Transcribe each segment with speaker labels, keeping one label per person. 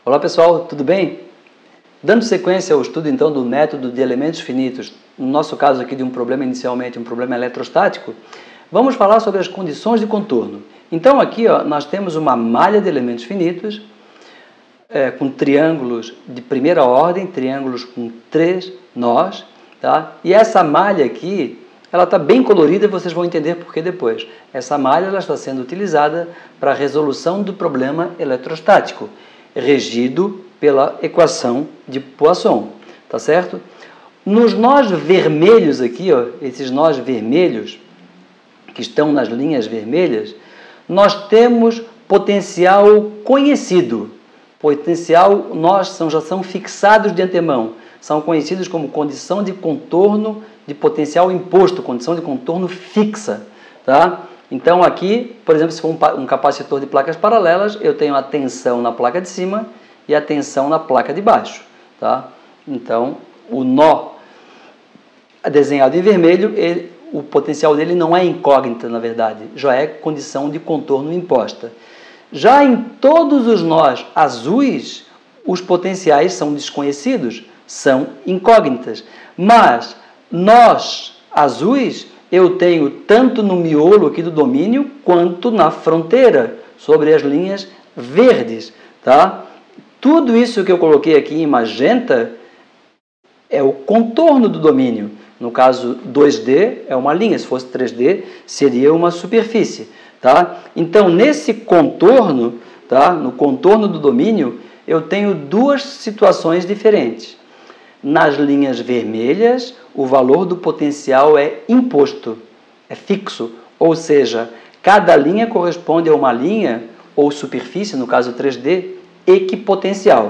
Speaker 1: Olá pessoal, tudo bem? Dando sequência ao estudo então do método de elementos finitos, no nosso caso aqui de um problema inicialmente, um problema eletrostático, vamos falar sobre as condições de contorno. Então aqui nós temos uma malha de elementos finitos, com triângulos de primeira ordem, triângulos com 3 nós, tá? E essa malha aqui, ela está bem colorida e vocês vão entender por que depois. Essa malha ela está sendo utilizada para a resolução do problema eletrostático, regido pela equação de Poisson, tá certo? Nos nós vermelhos aqui, esses nós vermelhos, que estão nas linhas vermelhas, nós temos potencial conhecido. Potencial nós já são fixados de antemão, são conhecidos como condição de contorno de potencial imposto, condição de contorno fixa, tá? Então aqui, por exemplo, se for um capacitor de placas paralelas, eu tenho a tensão na placa de cima e a tensão na placa de baixo, tá? Então, o nó desenhado em vermelho, o potencial dele não é incógnita, na verdade, já é condição de contorno imposta. Já em todos os nós azuis, os potenciais são desconhecidos, são incógnitas. Mas nós azuis, eu tenho tanto no miolo aqui do domínio, quanto na fronteira, sobre as linhas verdes, tá? Tudo isso que eu coloquei aqui em magenta é o contorno do domínio. No caso 2D é uma linha, se fosse 3D seria uma superfície, tá? Então nesse contorno, tá? No contorno do domínio, eu tenho duas situações diferentes. Nas linhas vermelhas, o valor do potencial é imposto, é fixo, ou seja, cada linha corresponde a uma linha ou superfície, no caso 3D, equipotencial.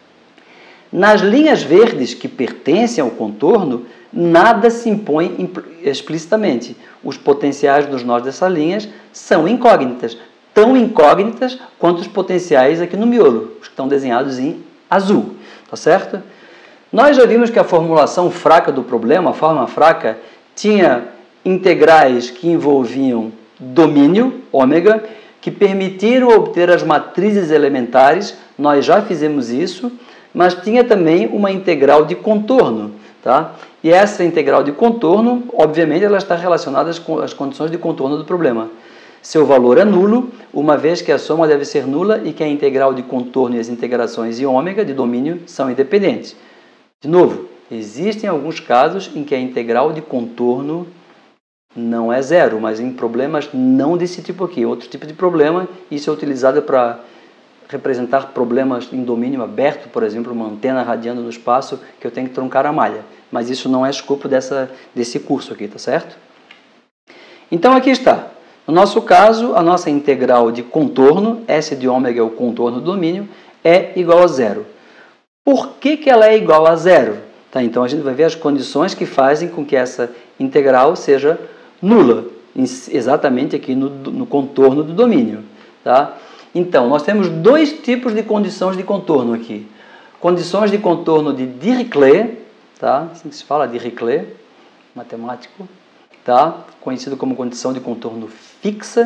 Speaker 1: Nas linhas verdes que pertencem ao contorno, nada se impõe explicitamente. Os potenciais dos nós dessas linhas são incógnitas, tão incógnitas quanto os potenciais aqui no miolo, os que estão desenhados em azul, tá certo? Nós já vimos que a formulação fraca do problema, a forma fraca, tinha integrais que envolviam domínio, ômega, que permitiram obter as matrizes elementares, nós já fizemos isso, mas tinha também uma integral de contorno, tá? E essa integral de contorno, obviamente, ela está relacionada com as condições de contorno do problema. Seu valor é nulo, uma vez que a soma deve ser nula e que a integral de contorno e as integrações em ômega de domínio são independentes. De novo, existem alguns casos em que a integral de contorno não é zero, mas em problemas não desse tipo aqui. Outro tipo de problema, isso é utilizado para representar problemas em domínio aberto, por exemplo, uma antena radiando no espaço que eu tenho que truncar a malha. Mas isso não é escopo desse curso aqui, tá certo? Então aqui está. No nosso caso, a nossa integral de contorno, S de ômega é o contorno do domínio, é igual a zero. Por que ela é igual a zero? Tá, então a gente vai ver as condições que fazem com que essa integral seja nula, exatamente aqui no contorno do domínio. Tá? Então, nós temos dois tipos de condições de contorno aqui. Condições de contorno de Dirichlet, tá? Assim que se fala, Dirichlet, matemático, tá? Conhecido como condição de contorno fixa.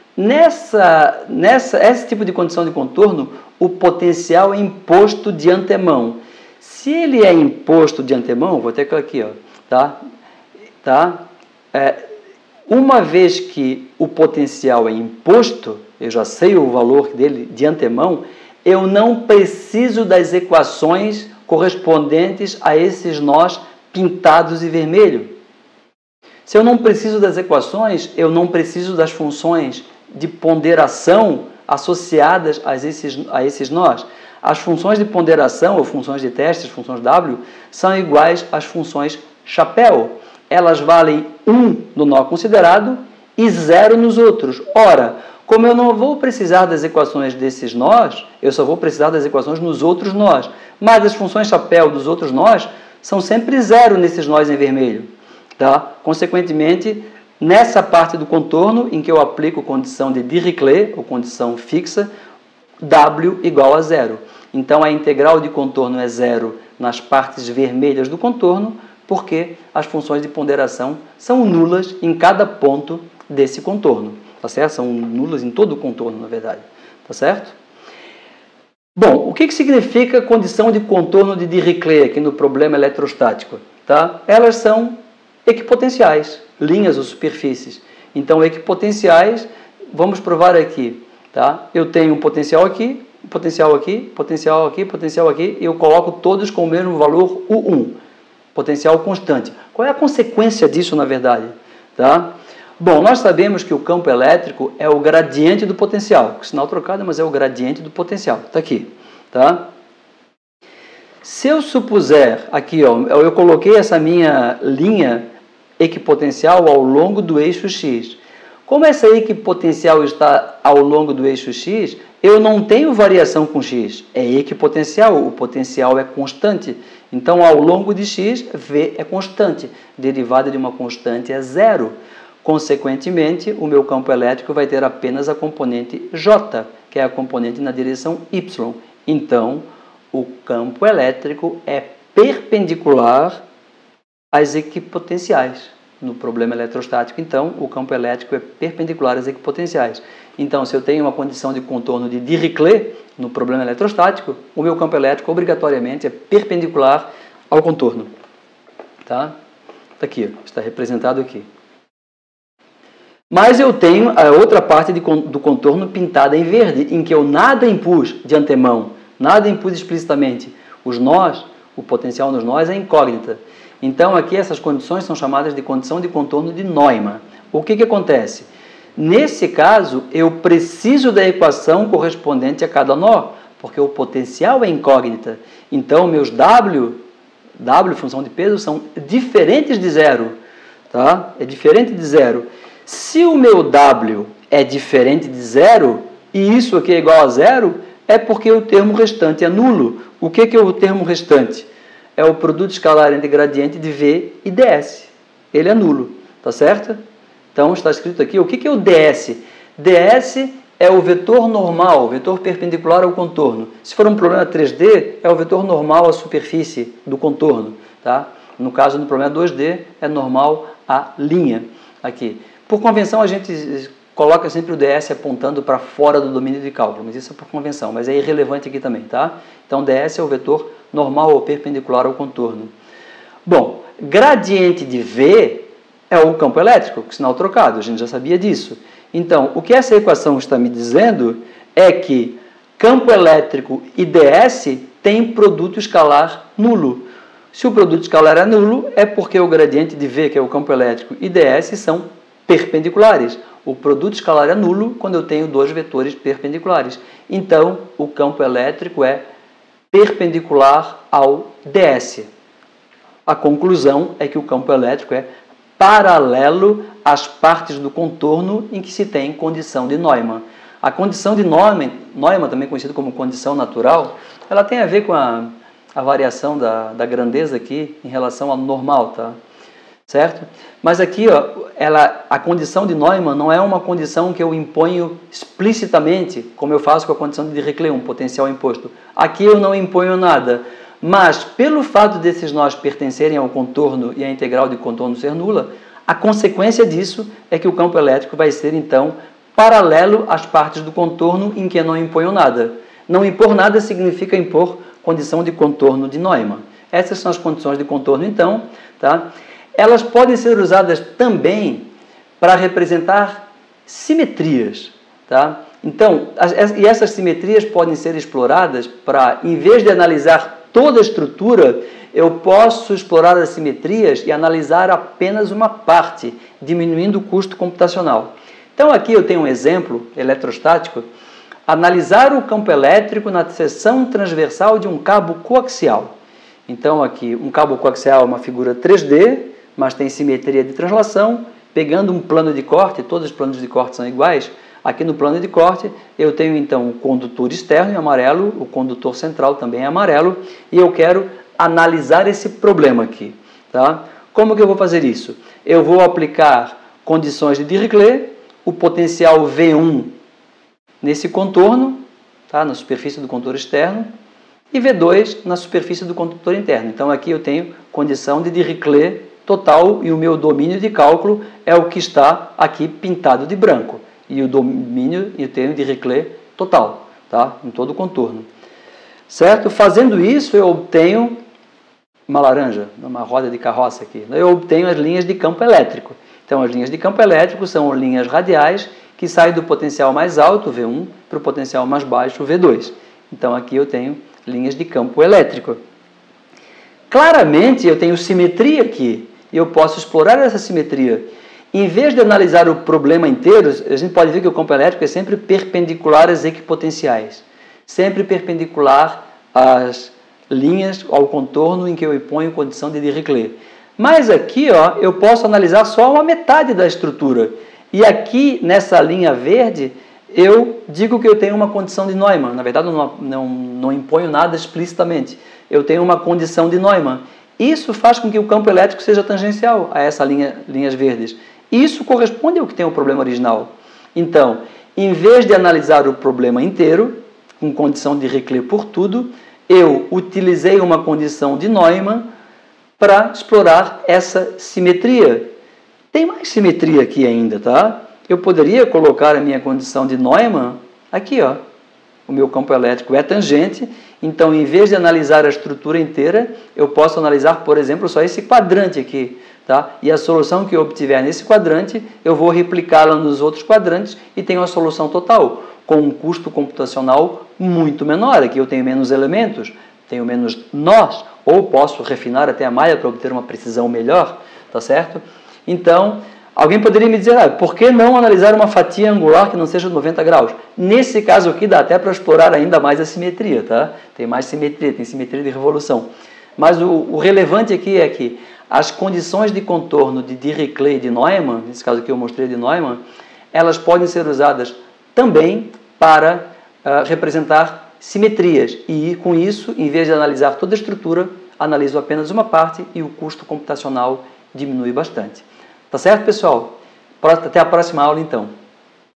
Speaker 1: Esse tipo de condição de contorno, o potencial é imposto de antemão. Se ele é imposto de antemão, vou ter aqui, uma vez que o potencial é imposto, eu já sei o valor dele de antemão, eu não preciso das equações correspondentes a esses nós pintados de vermelho. Se eu não preciso das equações, eu não preciso das funções de ponderação associadas a esses nós. As funções de ponderação, ou funções de teste, as funções W, são iguais às funções chapéu. Elas valem 1 no nó considerado e 0 nos outros. Ora, como eu não vou precisar das equações desses nós, eu só vou precisar das equações nos outros nós. Mas as funções chapéu dos outros nós são sempre 0 nesses nós em vermelho. Tá? Consequentemente, nessa parte do contorno, em que eu aplico condição de Dirichlet, ou condição fixa, W igual a 0. Então, a integral de contorno é 0 nas partes vermelhas do contorno, porque as funções de ponderação são nulas em cada ponto desse contorno. Tá certo? São nulas em todo o contorno, na verdade. Tá certo? Bom, o que significa condição de contorno de Dirichlet aqui no problema eletrostático? Tá? Elas são equipotenciais, linhas ou superfícies. Então, equipotenciais, vamos provar aqui. Tá? Eu tenho um potencial aqui, potencial aqui, potencial aqui, potencial aqui, e eu coloco todos com o mesmo valor U1, potencial constante. Qual é a consequência disso, na verdade? Tá? Bom, nós sabemos que o campo elétrico é o gradiente do potencial, sinal trocado, mas é o gradiente do potencial. Está aqui. Tá? Se eu supuser, aqui, ó, eu coloquei essa minha linha equipotencial ao longo do eixo X. Como essa equipotencial está ao longo do eixo X, eu não tenho variação com X. É equipotencial, o potencial é constante. Então, ao longo de X, V é constante. Derivada de uma constante é zero. Consequentemente, o meu campo elétrico vai ter apenas a componente J, que é a componente na direção Y. Então, o campo elétrico é perpendicular às equipotenciais. No problema eletrostático, então, o campo elétrico é perpendicular às equipotenciais. Então, se eu tenho uma condição de contorno de Dirichlet no problema eletrostático, o meu campo elétrico obrigatoriamente é perpendicular ao contorno. Tá? Está aqui, está representado aqui. Mas eu tenho a outra parte do contorno pintada em verde, em que eu nada impus de antemão, nada impus explicitamente. Os nós, o potencial nos nós é incógnita. Então, aqui essas condições são chamadas de condição de contorno de Neumann. O que acontece? Nesse caso, eu preciso da equação correspondente a cada nó, porque o potencial é incógnita. Então, meus W, função de peso, são diferentes de zero. Tá? É diferente de zero. Se o meu W é diferente de zero, e isso aqui é igual a zero, é porque o termo restante é nulo. O que é o termo restante? É o produto escalar entre gradiente de V e ds. Ele é nulo, tá certo? Então, está escrito aqui, o que é o ds? ds é o vetor normal, o vetor perpendicular ao contorno. Se for um problema 3D, é o vetor normal à superfície do contorno. Tá? No caso, no problema 2D, é normal à linha. Aqui. Por convenção, a gente coloca sempre o ds apontando para fora do domínio de cálculo, mas isso é por convenção, mas é irrelevante aqui também, tá? Então, ds é o vetor normal ou perpendicular ao contorno. Bom, gradiente de V é o campo elétrico, sinal trocado, a gente já sabia disso. Então, o que essa equação está me dizendo é que campo elétrico e ds tem produto escalar nulo. Se o produto escalar é nulo, é porque o gradiente de V, que é o campo elétrico, e ds são perpendiculares. O produto escalar é nulo quando eu tenho dois vetores perpendiculares. Então, o campo elétrico é perpendicular ao ds. A conclusão é que o campo elétrico é paralelo às partes do contorno em que se tem condição de Neumann. A condição de Neumann, também conhecida como condição natural, ela tem a ver com a variação da grandeza aqui em relação ao normal, tá? Certo? Mas aqui, ó, a condição de Neumann não é uma condição que eu imponho explicitamente, como eu faço com a condição de Dirichlet, um potencial imposto. Aqui eu não imponho nada, mas pelo fato desses nós pertencerem ao contorno e a integral de contorno ser nula, a consequência disso é que o campo elétrico vai ser, então, paralelo às partes do contorno em que eu não imponho nada. Não impor nada significa impor condição de contorno de Neumann. Essas são as condições de contorno, então, tá? Elas podem ser usadas também para representar simetrias. Tá? Então, essas simetrias podem ser exploradas para, em vez de analisar toda a estrutura, eu posso explorar as simetrias e analisar apenas uma parte, diminuindo o custo computacional. Então, aqui eu tenho um exemplo eletrostático, analisar o campo elétrico na seção transversal de um cabo coaxial. Então, aqui, um cabo coaxial é uma figura 3D, mas tem simetria de translação, pegando um plano de corte, todos os planos de corte são iguais. Aqui no plano de corte, eu tenho então o condutor externo em amarelo, o condutor central também em amarelo, e eu quero analisar esse problema aqui. Tá? Como que eu vou fazer isso? Eu vou aplicar condições de Dirichlet, o potencial V1 nesse contorno, tá? Na superfície do condutor externo, e V2 na superfície do condutor interno. Então aqui eu tenho condição de Dirichlet total e o meu domínio de cálculo é o que está aqui pintado de branco. E o domínio eu tenho de Dirichlet total, tá? Em todo o contorno. certo? Fazendo isso, eu obtenho uma laranja, uma roda de carroça aqui. Eu obtenho as linhas de campo elétrico. Então, as linhas de campo elétrico são linhas radiais que saem do potencial mais alto, V1, para o potencial mais baixo, V2. Então, aqui eu tenho linhas de campo elétrico. Claramente, eu tenho simetria aqui, e eu posso explorar essa simetria. Em vez de analisar o problema inteiro, a gente pode ver que o campo elétrico é sempre perpendicular às equipotenciais. Sempre perpendicular às linhas, ao contorno em que eu imponho condição de Dirichlet. Mas aqui, ó, eu posso analisar só uma metade da estrutura. E aqui, nessa linha verde, eu digo que eu tenho uma condição de Neumann. Na verdade, eu não imponho nada explicitamente. Eu tenho uma condição de Neumann. Isso faz com que o campo elétrico seja tangencial a essa linhas verdes. Isso corresponde ao que tem o problema original. Então, em vez de analisar o problema inteiro, com condição de Dirichlet por tudo, eu utilizei uma condição de Neumann para explorar essa simetria. Tem mais simetria aqui ainda, tá? Eu poderia colocar a minha condição de Neumann aqui, ó. O meu campo elétrico é tangente, então, em vez de analisar a estrutura inteira, eu posso analisar, por exemplo, só esse quadrante aqui, tá? E a solução que eu obtiver nesse quadrante, eu vou replicá-la nos outros quadrantes e tenho a solução total, com um custo computacional muito menor. Aqui eu tenho menos elementos, tenho menos nós, ou posso refinar até a malha para obter uma precisão melhor, tá certo? Então, alguém poderia me dizer, por que não analisar uma fatia angular que não seja de 90 graus? Nesse caso aqui dá até para explorar ainda mais a simetria, tá? Tem mais simetria, tem simetria de revolução. Mas o relevante aqui é que as condições de contorno de Dirichlet e de Neumann, nesse caso aqui eu mostrei de Neumann, elas podem ser usadas também para representar simetrias. E com isso, em vez de analisar toda a estrutura, analiso apenas uma parte e o custo computacional diminui bastante. Tá certo, pessoal? Até a próxima aula, então.